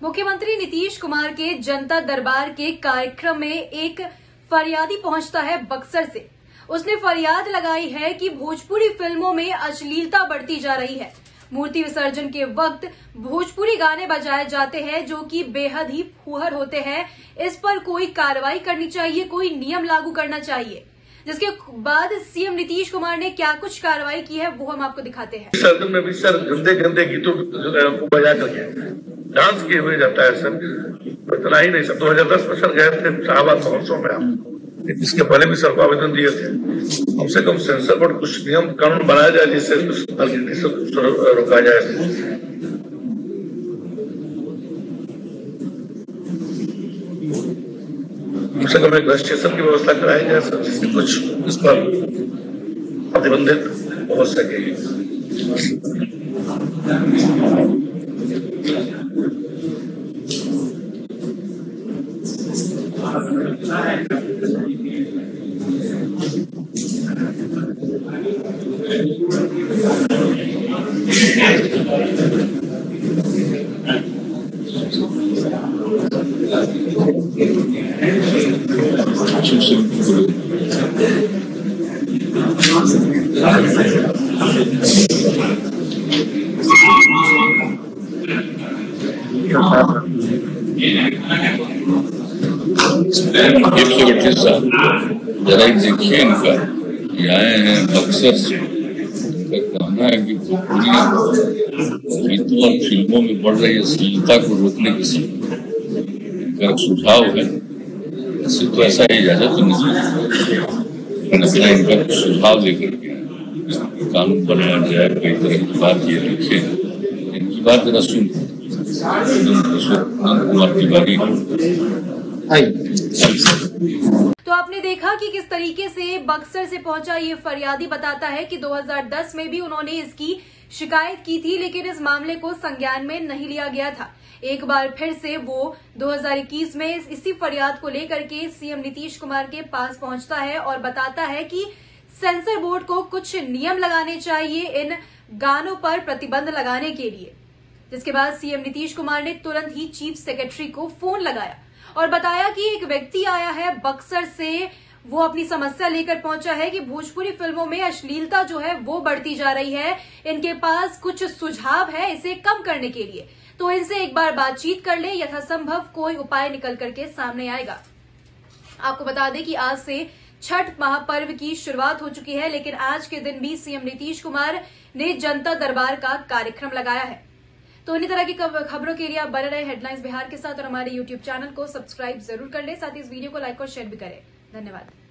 मुख्यमंत्री नीतीश कुमार के जनता दरबार के कार्यक्रम में एक फरियादी पहुंचता है बक्सर से। उसने फरियाद लगाई है कि भोजपुरी फिल्मों में अश्लीलता बढ़ती जा रही है। मूर्ति विसर्जन के वक्त भोजपुरी गाने बजाए जाते हैं जो कि बेहद ही फूहड़ होते हैं। इस पर कोई कार्रवाई करनी चाहिए, कोई नियम लागू करना चाहिए। जिसके बाद सीएम नीतीश कुमार ने क्या कुछ कार्रवाई की है वो हम आपको दिखाते हैं। विसर्जन में भी सर गंदे गंदे गीतों को बजा करके डांस किए हुए जाता है सर। इतना ही नहीं सर, 2010 में सर गए थे शाहबाद महोत्सव में आप, इसके पहले भी सर को आवेदन दिए थे। कम से कम सेंसर बोर्ड कुछ नियम कानून बनाया जाए जिससे रोका जाए। कम से कम एक रजिस्ट्रेशन की व्यवस्था कराई जाए सर, जिससे कुछ इस पर प्रतिबंधित हो सके। जरा देखिए इनका, ये आए हैं बक्सर से। कहना है कि भोजपुरी गीतों और फिल्मों में बढ़ रही अश्लीलता को रोकने के समय इनका सुझाव है। ऐसे तो ऐसा इजाजत तो नहीं है, अपना इनका सुझाव लेकर के कानून बनाया जाए। कई तरह की बात ये लिखे, इनकी बात जरा सुन। नंद कुमार तिवारी तो आपने देखा कि किस तरीके से बक्सर से पहुंचा ये फरियादी बताता है कि 2010 में भी उन्होंने इसकी शिकायत की थी, लेकिन इस मामले को संज्ञान में नहीं लिया गया था। एक बार फिर से वो 2021 में इसी फरियाद को लेकर के सीएम नीतीश कुमार के पास पहुंचता है और बताता है कि सेंसर बोर्ड को कुछ नियम लगाने चाहिए इन गानों पर प्रतिबंध लगाने के लिए। जिसके बाद सीएम नीतीश कुमार ने तुरंत ही चीफ सेक्रेटरी को फोन लगाया और बताया कि एक व्यक्ति आया है बक्सर से, वो अपनी समस्या लेकर पहुंचा है कि भोजपुरी फिल्मों में अश्लीलता जो है वो बढ़ती जा रही है। इनके पास कुछ सुझाव है इसे कम करने के लिए, तो इनसे एक बार बातचीत कर ले, यथासंभव कोई उपाय निकल करके सामने आएगा। आपको बता दें कि आज से छठ महापर्व की शुरुआत हो चुकी है, लेकिन आज के दिन भी सीएम नीतीश कुमार ने जनता दरबार का कार्यक्रम लगाया है। तो इन्हीं तरह की खबरों के लिए आप बने रहे हेडलाइंस बिहार के साथ और हमारे YouTube चैनल को सब्सक्राइब जरूर कर ले। साथ ही इस वीडियो को लाइक और शेयर भी करें। धन्यवाद।